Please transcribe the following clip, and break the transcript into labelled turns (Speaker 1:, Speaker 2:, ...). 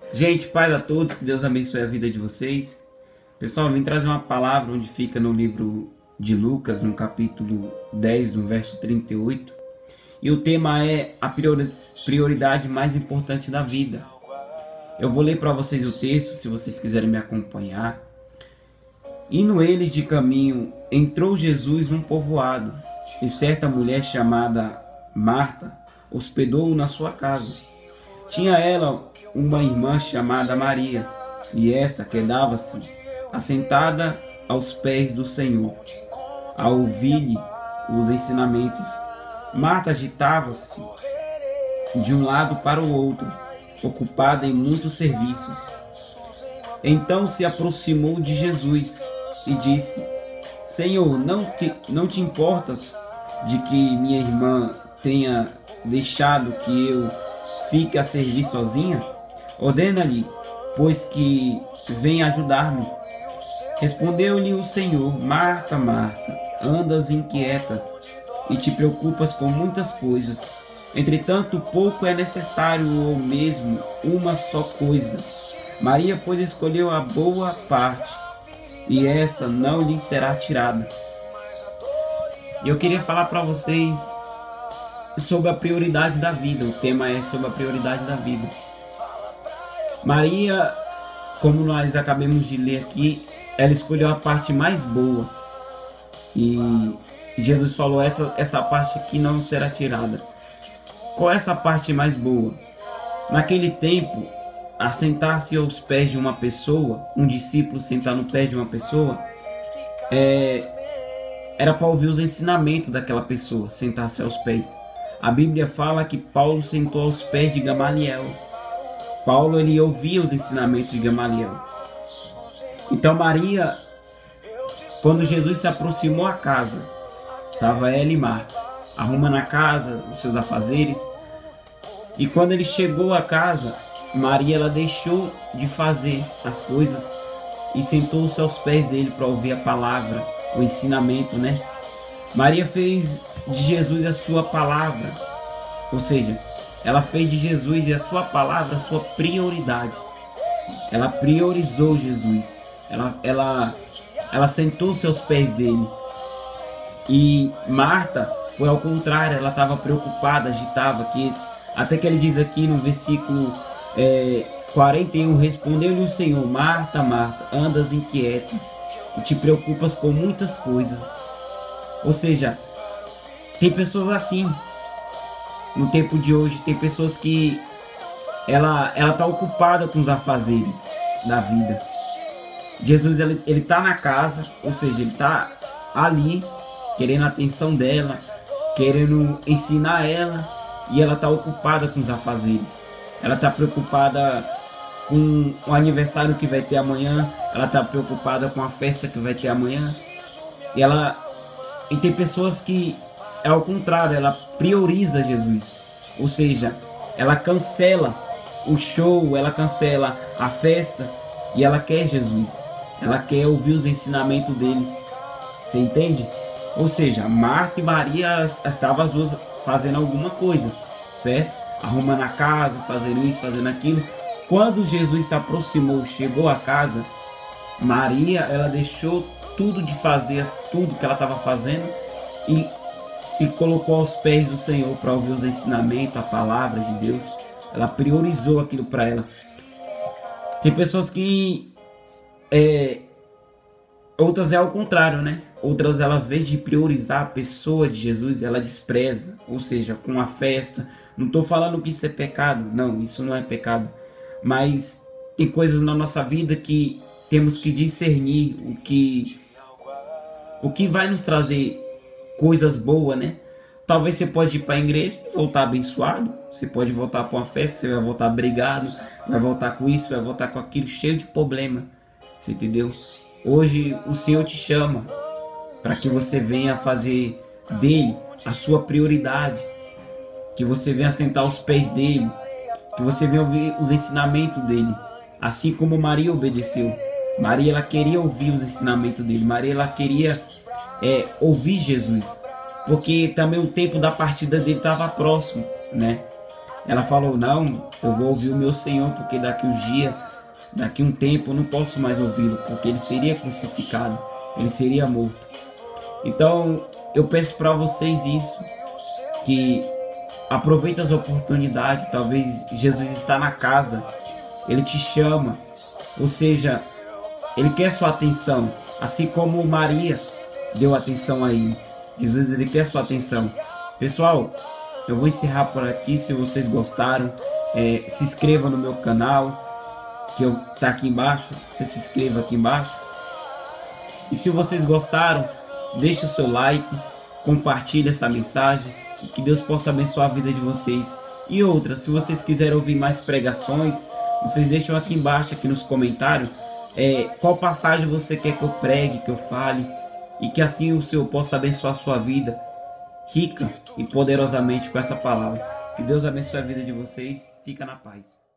Speaker 1: Gente, paz a todos, que Deus abençoe a vida de vocês. Pessoal, eu vim trazer uma palavra onde fica no livro de Lucas, no capítulo 10, no verso 38. E o tema é a prioridade mais importante da vida. Eu vou ler para vocês o texto, se vocês quiserem me acompanhar. Indo eles de caminho, entrou Jesus num povoado, e certa mulher chamada Marta hospedou-o na sua casa. Tinha ela uma irmã chamada Maria, e esta quedava-se assentada aos pés do Senhor, a ouvir-lhe os ensinamentos. Marta agitava-se de um lado para o outro, ocupada em muitos serviços. Então se aproximou de Jesus e disse: Senhor, não te importas de que minha irmã tenha deixado que eu fique a servir sozinha? Ordena-lhe, pois, que venha ajudar-me. Respondeu-lhe o Senhor: Marta, Marta, andas inquieta e te preocupas com muitas coisas. Entretanto, pouco é necessário, ou mesmo uma só coisa. Maria, pois, escolheu a boa parte, e esta não lhe será tirada. E eu queria falar para vocês sobre a prioridade da vida. O tema é sobre a prioridade da vida. Maria, como nós acabamos de ler aqui, ela escolheu a parte mais boa. E Jesus falou: essa parte aqui não será tirada. Qual é essa parte mais boa? Naquele tempo, assentar-se aos pés de uma pessoa, um discípulo sentar no pé de uma pessoa, era para ouvir os ensinamentos daquela pessoa, sentar-se aos pés. A Bíblia fala que Paulo sentou aos pés de Gamaliel. Paulo, ele ouvia os ensinamentos de Gamaliel. Então Maria, quando Jesus se aproximou à casa, estava ela e Marta arrumando a casa, os seus afazeres. E quando ele chegou à casa, Maria, ela deixou de fazer as coisas e sentou-se aos pés dele para ouvir a palavra, o ensinamento, né? Maria fez de Jesus a sua palavra, ou seja, ela fez de Jesus e a sua palavra a sua prioridade. Ela priorizou Jesus. Ela sentou-se aos pés dele. E Marta foi ao contrário, ela estava preocupada, agitava, até que ele diz aqui no versículo 41, respondeu-lhe o Senhor: Marta, Marta, andas inquieta e te preocupas com muitas coisas. Ou seja, tem pessoas assim no tempo de hoje. Tem pessoas que ela está ocupada com os afazeres da vida. Jesus, ele está na casa, ou seja, ele está ali querendo a atenção dela, querendo ensinar ela, e ela está ocupada com os afazeres. Ela está preocupada com o aniversário que vai ter amanhã, ela está preocupada com a festa que vai ter amanhã. E tem pessoas que é ao contrário, ela prioriza Jesus, ou seja, ela cancela o show, ela cancela a festa e ela quer Jesus, ela quer ouvir os ensinamentos dele. Você entende? Ou seja, Marta e Maria estavam as duas fazendo alguma coisa, certo? Arrumando a casa, fazendo isso, fazendo aquilo. Quando Jesus se aproximou, chegou à casa, Maria, ela deixou tudo de fazer, tudo que ela estava fazendo, e se colocou aos pés do Senhor para ouvir os ensinamentos, a palavra de Deus. Ela priorizou aquilo para ela. Tem pessoas que outras é ao contrário, né? Outras, ela, ao invés de priorizar a pessoa de Jesus, ela despreza, ou seja, com a festa. Não estou falando que isso é pecado, não, isso não é pecado, mas tem coisas na nossa vida que temos que discernir o que vai nos trazer coisas boas, né? Talvez você pode ir para a igreja e voltar abençoado, você pode voltar para uma festa, você vai voltar brigado, vai voltar com isso, vai voltar com aquilo, cheio de problema. Você entendeu? Hoje o Senhor te chama para que você venha fazer dele a sua prioridade, que você venha sentar aos pés dele, que você venha ouvir os ensinamentos dele, assim como Maria obedeceu. Maria, ela queria ouvir os ensinamentos dele. Maria, ela queria ouvir Jesus, porque também o tempo da partida dele estava próximo, né? Ela falou: não, eu vou ouvir o meu Senhor, porque daqui um tempo eu não posso mais ouvi-lo, porque ele seria crucificado, ele seria morto. Então eu peço para vocês isso, que aproveite as oportunidades. Talvez Jesus está na casa, ele te chama, ou seja, ele quer sua atenção, assim como Maria deu atenção a ele. Jesus, ele quer sua atenção. Pessoal, eu vou encerrar por aqui. Se vocês gostaram, se inscreva no meu canal, que tá aqui embaixo. Você se inscreva aqui embaixo. E se vocês gostaram, deixe o seu like, compartilhe essa mensagem, e que Deus possa abençoar a vida de vocês. E outra, se vocês quiserem ouvir mais pregações, vocês deixam aqui embaixo, aqui nos comentários, qual passagem você quer que eu pregue, que eu fale, e que assim o Senhor possa abençoar a sua vida rica e poderosamente com essa palavra. Que Deus abençoe a vida de vocês. Fica na paz.